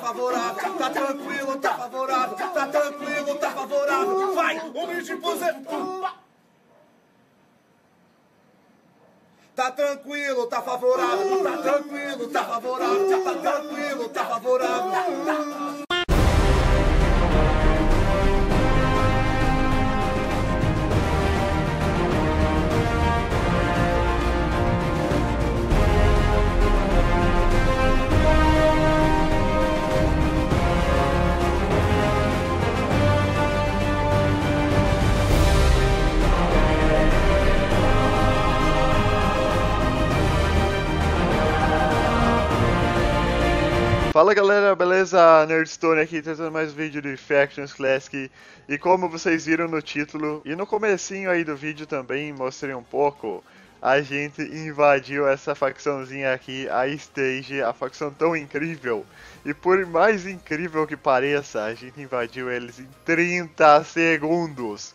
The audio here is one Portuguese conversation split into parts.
favorável, tá tranquilo, tá favorável, tá tranquilo, tá favorável. Vai, humilde posição. Tá tranquilo, tá favorável, tá tranquilo, tá favorável, tá tranquilo, tá favorável. Fala galera, beleza? Nerdstone aqui trazendo mais um vídeo de Factions Classic. E como vocês viram no título e no comecinho aí do vídeo também mostrei um pouco, a gente invadiu essa facçãozinha aqui, a Stage, a facção tão incrível. E por mais incrível que pareça, a gente invadiu eles em 30 segundos.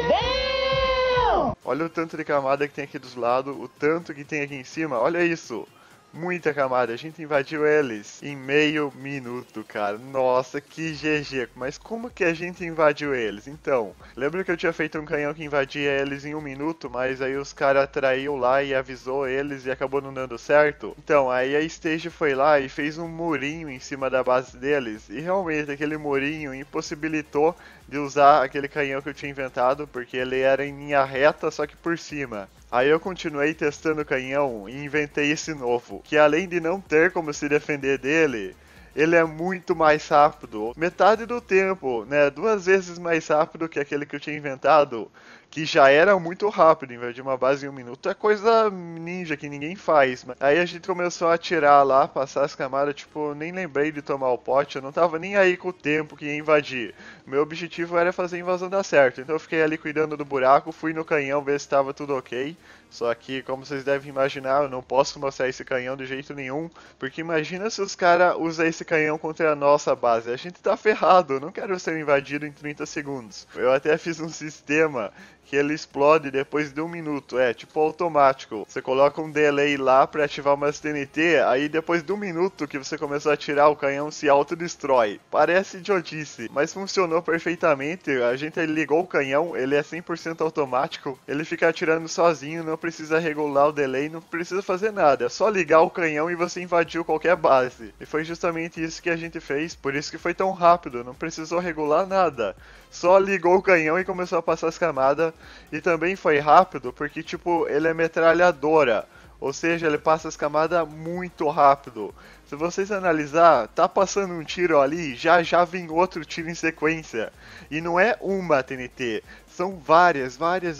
Olha o tanto de camada que tem aqui dos lados, o tanto que tem aqui em cima, olha isso. Muita camada, a gente invadiu eles em meio minuto, cara. Nossa, que GG. Mas como que a gente invadiu eles? Então, lembra que eu tinha feito um canhão que invadia eles em 1 minuto, mas aí os caras traiu lá e avisou eles e acabou não dando certo? Então, aí a Stage foi lá e fez um murinho em cima da base deles. E realmente aquele murinho impossibilitou de usar aquele canhão que eu tinha inventado, porque ele era em linha reta, só que por cima. Aí eu continuei testando o canhão e inventei esse novo, que além de não ter como se defender dele, ele é muito mais rápido, metade do tempo, né, 2 vezes mais rápido que aquele que eu tinha inventado, que já era muito rápido, invadir uma base em 1 minuto é coisa ninja que ninguém faz. Aí a gente começou a atirar lá, passar as camadas, tipo, nem lembrei de tomar o pote, eu não tava nem aí com o tempo que ia invadir. Meu objetivo era fazer a invasão dar certo, então eu fiquei ali cuidando do buraco, fui no canhão ver se estava tudo ok. Só que, como vocês devem imaginar, eu não posso mostrar esse canhão de jeito nenhum, porque imagina se os caras usam esse canhão contra a nossa base, a gente tá ferrado, eu não quero ser invadido em 30 segundos. Eu até fiz um sistema que ele explode depois de 1 minuto, é tipo automático. Você coloca um delay lá pra ativar umas TNT, aí depois de 1 minuto que você começou a atirar, o canhão se autodestrói. Parece idiotice, mas funcionou perfeitamente. A gente ligou o canhão, ele é 100% automático, ele fica atirando sozinho, não precisa regular o delay, não precisa fazer nada. É só ligar o canhão e você invadiu qualquer base. E foi justamente isso que a gente fez, por isso que foi tão rápido, não precisou regular nada. Só ligou o canhão e começou a passar as camadas. E também foi rápido porque, tipo, ele é metralhadora. Ou seja, ele passa as camadas muito rápido. Se vocês analisar, tá passando um tiro ali, já vem outro tiro em sequência. E não é uma TNT, são várias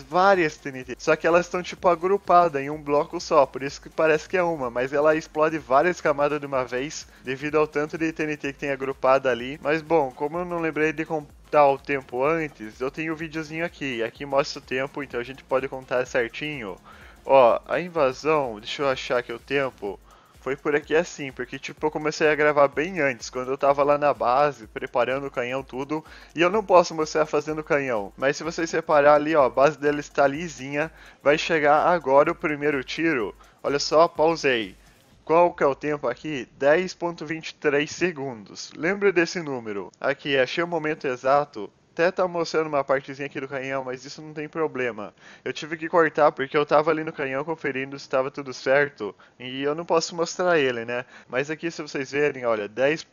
TNT. Só que elas estão tipo agrupadas em um bloco só, por isso que parece que é uma. Mas ela explode várias camadas de uma vez, devido ao tanto de TNT que tem agrupada ali. Mas bom, como eu não lembrei de contar o tempo antes, eu tenho o videozinho aqui. Aqui mostra o tempo, então a gente pode contar certinho. Ó, a invasão, deixa eu achar aqui o tempo, foi por aqui assim, porque tipo eu comecei a gravar bem antes, quando eu tava lá na base, preparando o canhão tudo, e eu não posso mostrar fazendo o canhão, mas se vocês reparar ali, ó, a base dele está lisinha, vai chegar agora o primeiro tiro, olha só, pausei. Qual que é o tempo aqui? 10.23 segundos, lembra desse número, aqui, achei o momento exato. Até tá mostrando uma partezinha aqui do canhão, mas isso não tem problema. Eu tive que cortar porque eu tava ali no canhão conferindo se estava tudo certo. E eu não posso mostrar ele, né? Mas aqui se vocês verem, olha,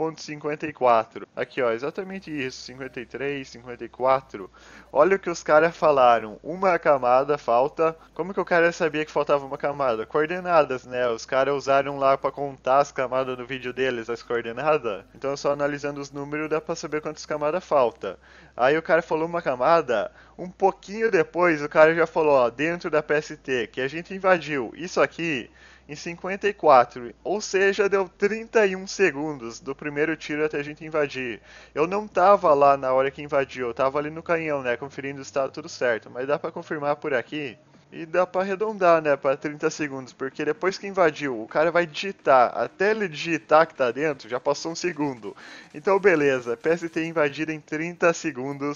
10.54. Aqui ó, exatamente isso, 53, 54. Olha o que os caras falaram. Uma camada falta. Como que o cara sabia que faltava uma camada? Coordenadas, né? Os caras usaram lá pra contar as camadas no vídeo deles, as coordenadas. Então só analisando os números dá pra saber quantas camadas falta. Aí o cara falou uma camada, um pouquinho depois o cara já falou, ó, dentro da PST, que a gente invadiu isso aqui em 54, ou seja, deu 31 segundos do primeiro tiro até a gente invadir. Eu não tava lá na hora que invadiu, eu tava ali no canhão, né, conferindo se estava tudo certo, mas dá pra confirmar por aqui. E dá pra arredondar, né, pra 30 segundos, porque depois que invadiu, o cara vai digitar, até ele digitar que tá dentro, já passou 1 segundo. Então beleza, PST invadida em 30 segundos.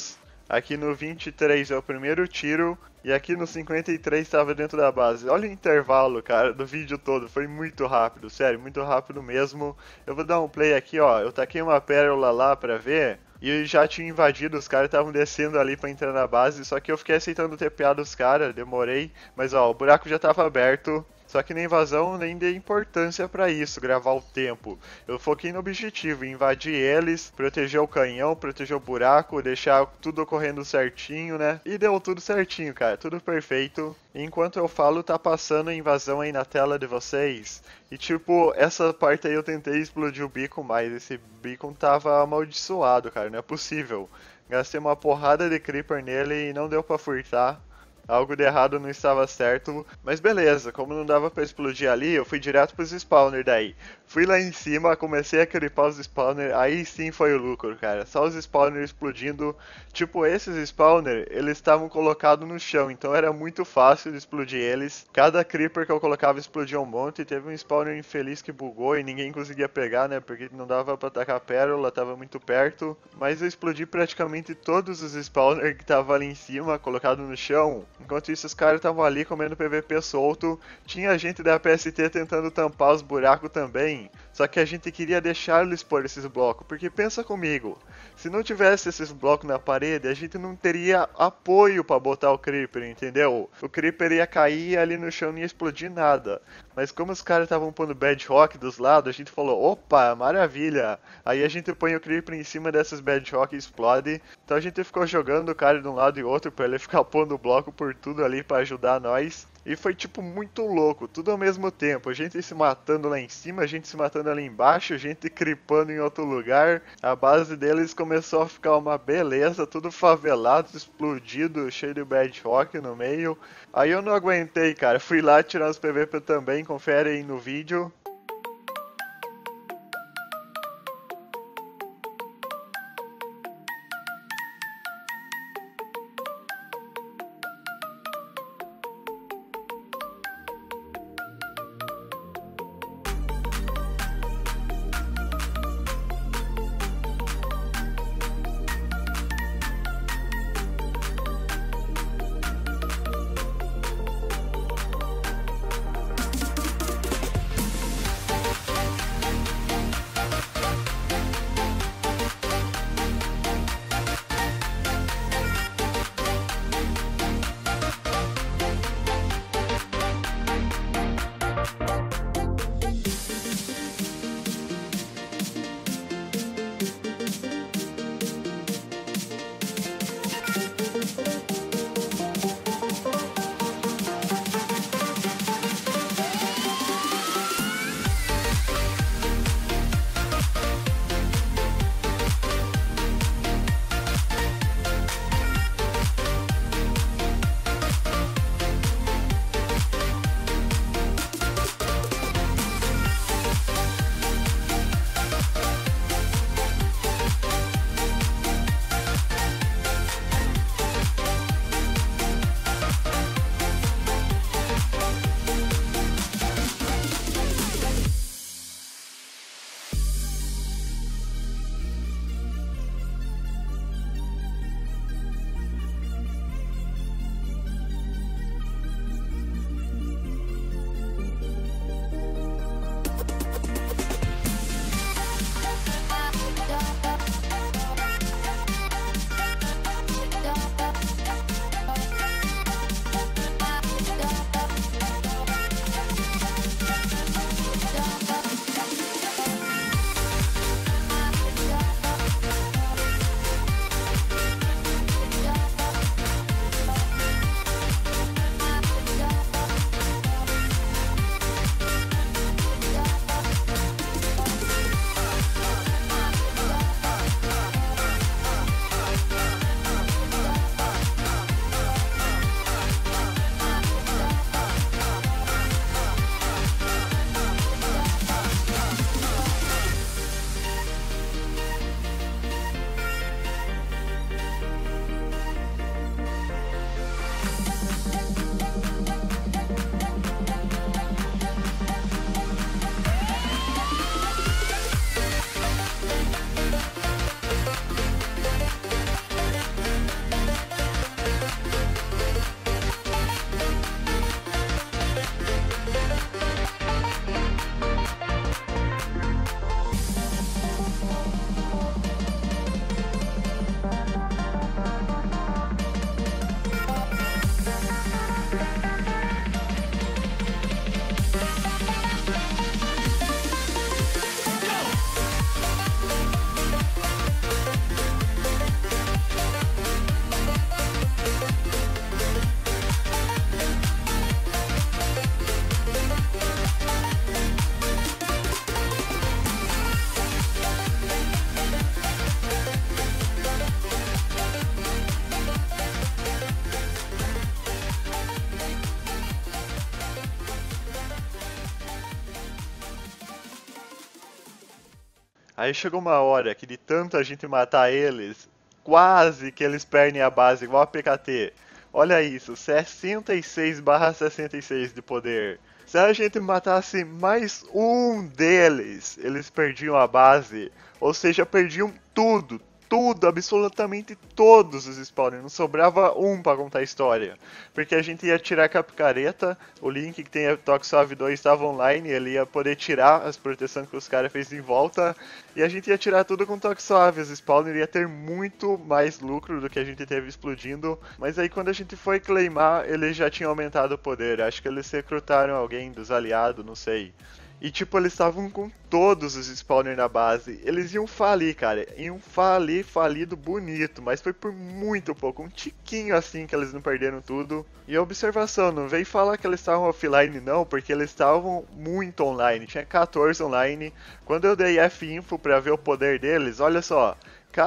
Aqui no 23 é o primeiro tiro. E aqui no 53 estava dentro da base. Olha o intervalo, cara, do vídeo todo. Foi muito rápido, sério, muito rápido mesmo. Eu vou dar um play aqui, ó. Eu taquei uma pérola lá pra ver. E eu já tinha invadido, os caras estavam descendo ali pra entrar na base. Só que eu fiquei aceitando o TPA dos caras, demorei. Mas ó, o buraco já tava aberto. Só que na invasão nem dei importância pra isso, gravar o tempo. Eu foquei no objetivo, invadir eles, proteger o canhão, proteger o buraco, deixar tudo ocorrendo certinho, né? E deu tudo certinho, cara, tudo perfeito. Enquanto eu falo, tá passando a invasão aí na tela de vocês. E tipo, essa parte aí eu tentei explodir o beacon, mas esse beacon tava amaldiçoado, cara, não é possível. Gastei uma porrada de creeper nele e não deu pra furtar. Algo de errado não estava certo, mas beleza, como não dava pra explodir ali, eu fui direto pros spawners daí. Fui lá em cima, comecei a creepar os spawners, aí sim foi o lucro, cara. Só os spawners explodindo, tipo esses spawners, eles estavam colocados no chão, então era muito fácil de explodir eles. Cada creeper que eu colocava explodia um monte, teve um spawner infeliz que bugou e ninguém conseguia pegar, né, porque não dava pra atacar a pérola, tava muito perto. Mas eu explodi praticamente todos os spawners que estavam ali em cima, colocados no chão. Enquanto isso, os caras estavam ali comendo PVP solto. Tinha gente da PST tentando tampar os buracos também. Só que a gente queria deixar eles pôr esses blocos. Porque pensa comigo, se não tivesse esses blocos na parede, a gente não teria apoio pra botar o Creeper, entendeu? O Creeper ia cair ali no chão e não ia explodir nada. Mas como os caras estavam pondo bedrock dos lados, a gente falou, opa, maravilha. Aí a gente põe o Creeper em cima dessas bedrock e explode. Então a gente ficou jogando o cara de um lado e outro pra ele ficar pondo bloco por tudo ali pra ajudar nós. E foi tipo muito louco, tudo ao mesmo tempo. A gente se matando lá em cima, a gente se matando ali embaixo, a gente creepando em outro lugar. A base deles começou a ficar uma beleza, tudo favelado, explodido, cheio de bedrock no meio. Aí eu não aguentei, cara. Fui lá tirar os PVP também, confere aí no vídeo. Aí chegou uma hora que de tanto a gente matar eles, quase que eles perdem a base, igual a PKT. Olha isso, 66/66 de poder. Se a gente matasse mais um deles, eles perdiam a base. Ou seja, perdiam tudo. Tudo, absolutamente todos os spawners. Não sobrava um pra contar a história. Porque a gente ia tirar com a picareta. O Link que tem a Toxov 2 estava online. Ele ia poder tirar as proteções que os caras fez em volta. E a gente ia tirar tudo com Toxov. Os spawners ia ter muito mais lucro do que a gente teve explodindo. Mas aí quando a gente foi claimar, eles já tinham aumentado o poder. Acho que eles recrutaram alguém dos aliados, não sei. E tipo, eles estavam com todos os spawners na base. Eles iam falir, cara. Iam falir, falido bonito. Mas foi por muito pouco. Um tiquinho assim que eles não perderam tudo. E a observação, não vem falar que eles estavam offline não. Porque eles estavam muito online. Tinha 14 online. Quando eu dei F-Info pra ver o poder deles, olha só.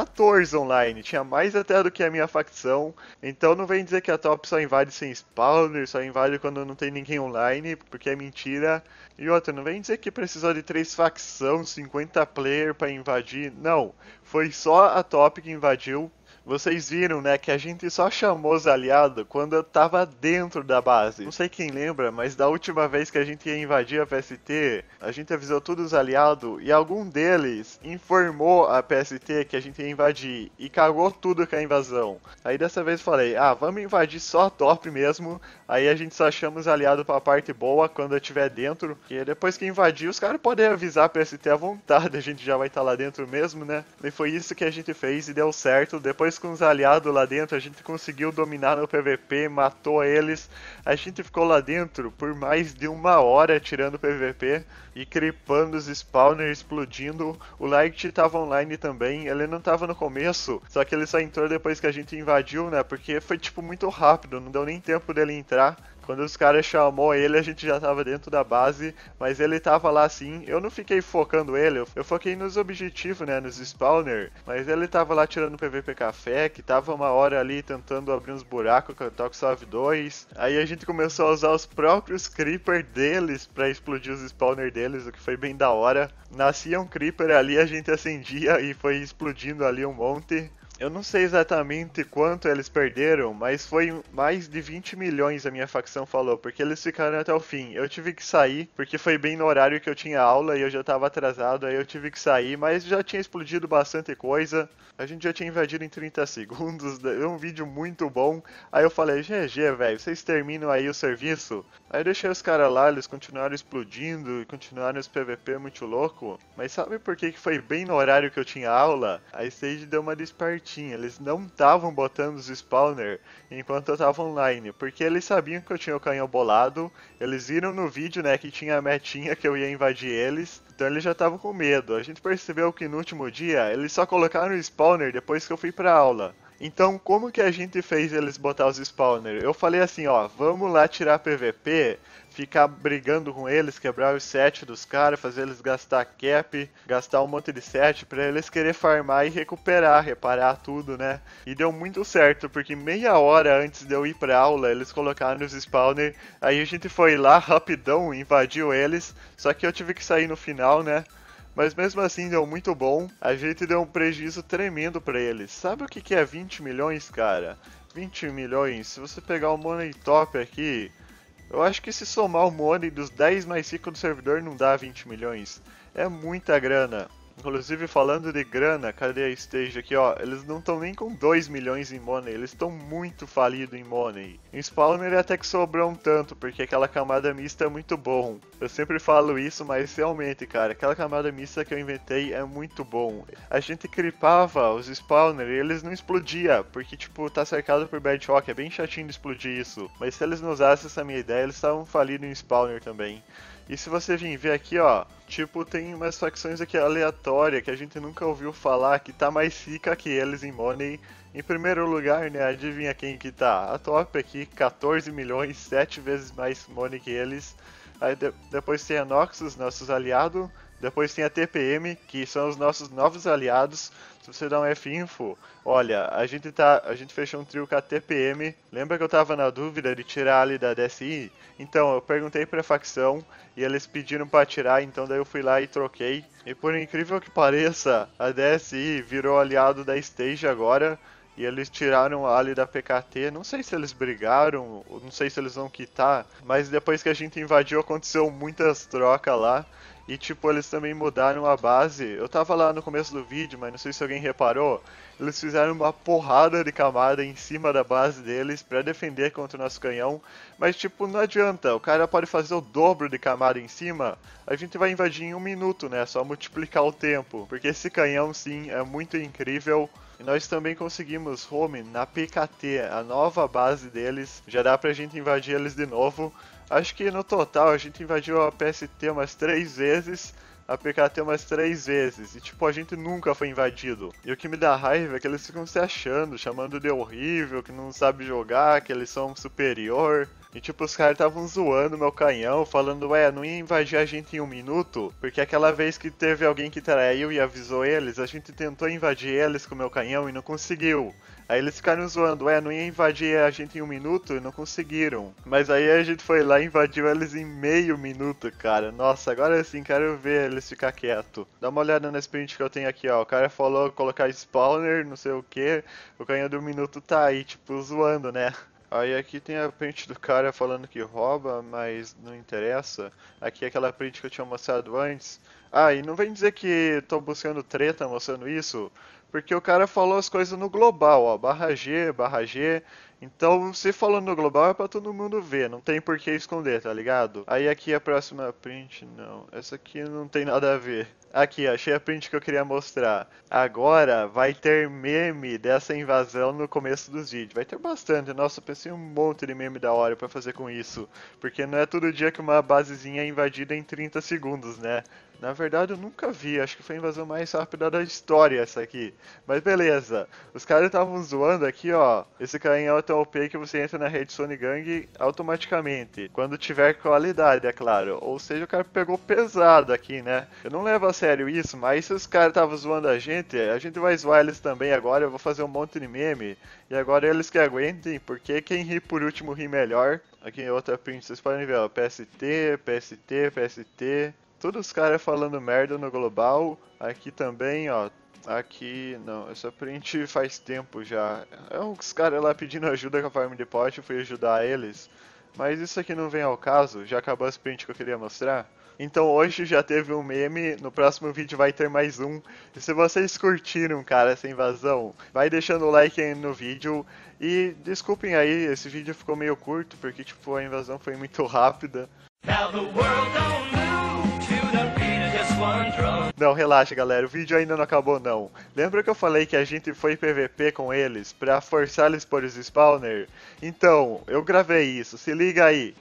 14 online, tinha mais até do que a minha facção. Então não vem dizer que a top só invade sem spawner, só invade quando não tem ninguém online, porque é mentira. E outra, não vem dizer que precisou de 3 facções, 50 player pra invadir. Não, foi só a top que invadiu. Vocês viram, né, que a gente só chamou os aliados quando eu tava dentro da base. Não sei quem lembra, mas da última vez que a gente ia invadir a PST, a gente avisou todos os aliados e algum deles informou a PST que a gente ia invadir e cagou tudo com a invasão. Aí dessa vez eu falei, vamos invadir só a top mesmo, aí a gente só chama os aliados pra parte boa quando eu estiver dentro, que depois que invadir os caras podem avisar a PST à vontade, a gente já vai estar lá dentro mesmo, né? E foi isso que a gente fez e deu certo. Depois com os aliados lá dentro, a gente conseguiu dominar no PVP, matou eles. A gente ficou lá dentro por mais de 1 hora tirando PVP e creepando os spawners, explodindo. O Light tava online também, ele não tava no começo, só que ele só entrou depois que a gente invadiu, né? Porque foi tipo muito rápido, não deu nem tempo dele entrar. Quando os caras chamou ele, a gente já tava dentro da base, mas ele tava lá sim. Eu não fiquei focando ele, eu foquei nos objetivos, né, nos spawner. Mas ele tava lá tirando PVP café, que tava 1 hora ali tentando abrir uns buracos com a Toxov 2. Aí a gente começou a usar os próprios creeper deles pra explodir os spawner deles, o que foi bem da hora. Nascia um creeper ali, a gente acendia e foi explodindo ali um monte. Eu não sei exatamente quanto eles perderam, mas foi mais de 20 milhões a minha facção falou, porque eles ficaram até o fim. Eu tive que sair, porque foi bem no horário que eu tinha aula e eu já estava atrasado, aí eu tive que sair, mas já tinha explodido bastante coisa. A gente já tinha invadido em 30 segundos, é um vídeo muito bom. Aí eu falei, GG, velho, vocês terminam aí o serviço? Aí eu deixei os caras lá, eles continuaram explodindo e continuaram os PVP muito louco. Mas sabe por que foi bem no horário que eu tinha aula? A Stage deu uma despertinha, eles não estavam botando os spawner enquanto eu tava online. Porque eles sabiam que eu tinha o canhão bolado, eles viram no vídeo, né, que tinha a metinha que eu ia invadir eles. Então eles já estavam com medo. A gente percebeu que no último dia, eles só colocaram o spawner depois que eu fui pra aula. Então, como que a gente fez eles botar os spawners? Eu falei assim, ó, vamos lá tirar PVP, ficar brigando com eles, quebrar os set dos caras, fazer eles gastar cap, gastar um monte de set pra eles querer farmar e recuperar, reparar tudo, né? E deu muito certo, porque meia hora antes de eu ir pra aula, eles colocaram os spawners, aí a gente foi lá rapidão, invadiu eles, só que eu tive que sair no final, né? Mas mesmo assim deu muito bom, a gente deu um prejuízo tremendo pra eles. Sabe o que é 20 milhões, cara? 20 milhões, se você pegar o Money Top aqui, eu acho que se somar o Money dos 10 mais ricos do servidor não dá 20 milhões. É muita grana. Inclusive falando de grana, cadê a stage aqui, ó? Eles não estão nem com 2 milhões em money, eles estão muito falidos em money. Em spawner até que sobrou um tanto, porque aquela camada mista é muito bom. Eu sempre falo isso, mas realmente, cara, aquela camada mista que eu inventei é muito bom. A gente creepava os spawner e eles não explodiam, porque tipo, tá cercado por bad shock, é bem chatinho de explodir isso. Mas se eles não usassem essa minha ideia, eles estavam falidos em spawner também. E se você vir ver aqui, ó, tipo, tem umas facções aqui aleatórias que a gente nunca ouviu falar, que tá mais rica que eles em money. Em primeiro lugar, né, adivinha quem que tá? A top aqui, 14 milhões, 7 vezes mais money que eles. Aí depois tem a Noxus, nossos aliados, Depois tem a TPM, que são os nossos novos aliados. Se você dá um F-Info, olha, a gente fechou um trio com a TPM. Lembra que eu tava na dúvida de tirar ali da DSI? Então, eu perguntei pra facção e eles pediram pra tirar, então daí eu fui lá e troquei. E por incrível que pareça, a DSI virou aliado da Stage agora. E eles tiraram a Ali da PKT, não sei se eles brigaram, não sei se eles vão quitar, mas depois que a gente invadiu aconteceu muitas trocas lá. E tipo, eles também mudaram a base. Eu tava lá no começo do vídeo, mas não sei se alguém reparou. Eles fizeram uma porrada de camada em cima da base deles pra defender contra o nosso canhão. Mas tipo, não adianta, o cara pode fazer o dobro de camada em cima. A gente vai invadir em 1 minuto, né? Só multiplicar o tempo. Porque esse canhão sim é muito incrível. E nós também conseguimos home na PKT, a nova base deles. Já dá pra gente invadir eles de novo. Acho que no total a gente invadiu a PST umas 3 vezes, a PKT umas 3 vezes. E tipo, a gente nunca foi invadido. E o que me dá raiva é que eles ficam se achando, chamando de horrível, que não sabe jogar, que eles são superior. E tipo, os caras estavam zoando meu canhão, falando, ué, não ia invadir a gente em 1 minuto? Porque aquela vez que teve alguém que traiu e avisou eles, a gente tentou invadir eles com o meu canhão e não conseguiu. Aí eles ficaram zoando, ué, não ia invadir a gente em 1 minuto e não conseguiram. Mas aí a gente foi lá e invadiu eles em meio minuto, cara. Nossa, agora sim, quero ver eles ficar quieto. Dá uma olhada na sprint que eu tenho aqui, ó. O cara falou colocar spawner, não sei o que. O canhão do minuto tá aí, tipo, zoando, né? Aí aqui tem a print do cara falando que rouba, mas não interessa. Aqui é aquela print que eu tinha mostrado antes. Ah, e não vem dizer que tô buscando treta mostrando isso, porque o cara falou as coisas no global, ó, barra G. Então, se falou no global é pra todo mundo ver, não tem por que esconder, tá ligado? Aí aqui a próxima print, não, essa aqui não tem nada a ver. Aqui, achei a print que eu queria mostrar. Agora vai ter meme dessa invasão no começo dos vídeos. Vai ter bastante. Nossa, eu pensei um monte de meme da hora pra fazer com isso. Porque não é todo dia que uma basezinha é invadida em 30 segundos, né? Na verdade eu nunca vi, acho que foi a invasão mais rápida da história essa aqui. Mas beleza, os caras estavam zoando aqui, ó. Esse canhão é tão OP que você entra na rede Sony Gang automaticamente. Quando tiver qualidade, é claro. Ou seja, o cara pegou pesado aqui, né? Eu não levo a sério isso, mas se os caras estavam zoando a gente vai zoar eles também agora. Eu vou fazer um monte de meme. E agora eles que aguentem, porque quem ri por último ri melhor. Aqui em outra print, vocês podem ver, ó. PST. Todos os caras falando merda no global. Aqui também, ó. Aqui, não, essa print faz tempo já. É uns caras lá pedindo ajuda com a farm de pote, eu fui ajudar eles. Mas isso aqui não vem ao caso, já acabou as print que eu queria mostrar. Então hoje já teve um meme, no próximo vídeo vai ter mais um. E se vocês curtiram, cara, essa invasão, vai deixando o like aí no vídeo. E desculpem aí, esse vídeo ficou meio curto, porque tipo, a invasão foi muito rápida. Não, relaxa galera, o vídeo ainda não acabou não. Lembra que eu falei que a gente foi PVP com eles pra forçar eles por os spawner? Então, eu gravei isso, se liga aí.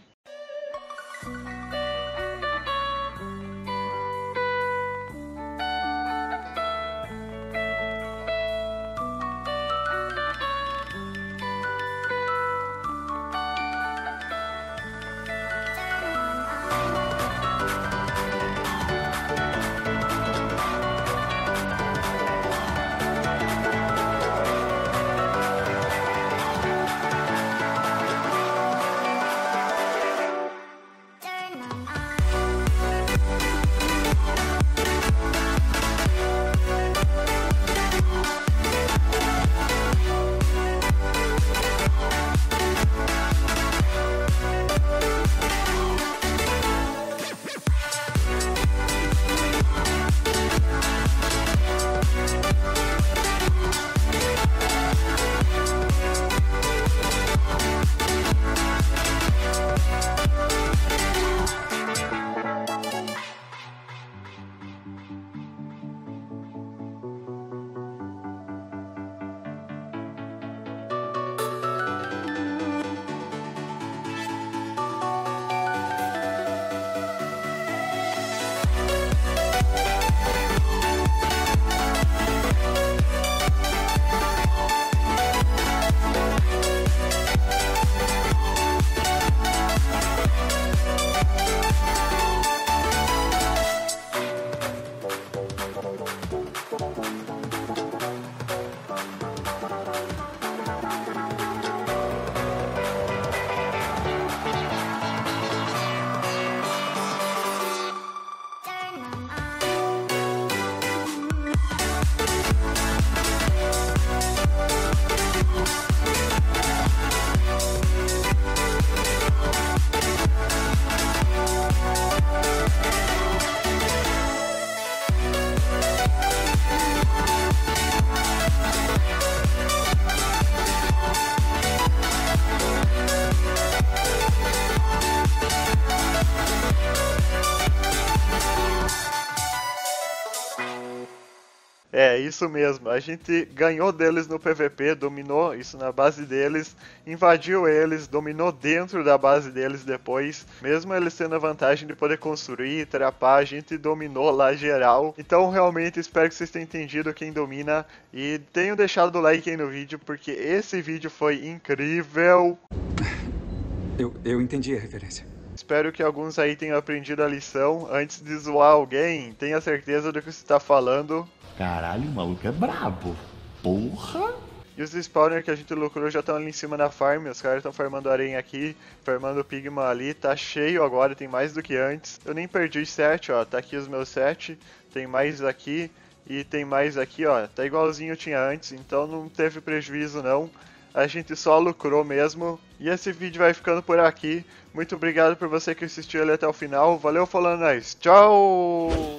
É, isso mesmo. A gente ganhou deles no PVP, dominou isso na base deles, invadiu eles, dominou dentro da base deles depois. Mesmo eles tendo a vantagem de poder construir, trapar, a gente dominou lá geral. Então, realmente, espero que vocês tenham entendido quem domina e tenham deixado o like aí no vídeo, porque esse vídeo foi incrível. Eu entendi a referência. Espero que alguns aí tenham aprendido a lição. Antes de zoar alguém, tenha certeza do que você está falando. Caralho, o maluco é brabo. Porra! E os spawners que a gente lucrou já estão ali em cima na farm. Os caras estão farmando aranha aqui, farmando pigma ali. Tá cheio agora, tem mais do que antes. Eu nem perdi os 7, ó. Tá aqui os meus 7. Tem mais aqui e tem mais aqui, ó. Tá igualzinho tinha antes, então não teve prejuízo não. A gente só lucrou mesmo. E esse vídeo vai ficando por aqui. Muito obrigado por você que assistiu ele até o final. Valeu, falando nós. Tchau!